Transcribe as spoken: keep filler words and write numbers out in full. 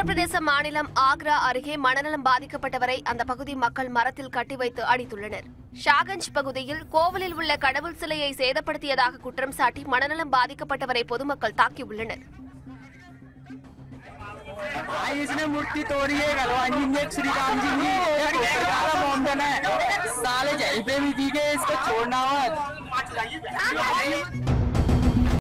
உத்தரப்பிரதேச மாநிலம் ஆக்ரா அருகே மனநலம் பாதிக்கப்பட்டவரை அந்த பகுதி மக்கள் மரத்தில் கட்டி வைத்து அடித்துள்ளனர். ஷாகஞ்ச் பகுதியில் கோவிலில் உள்ள கடவுள் சிலையை சேதப்படுத்தியதாக குற்றம் சாட்டி மனநலம் பாதிக்கப்பட்டவரை பொதுமக்கள் தாக்கியுள்ளனர். इसने मूर्ति तोड़ी है भगवान जी ने श्री राम जी की बॉम्ब बना है साले जहीं पे भी दी गए इसको छोड़ना मत।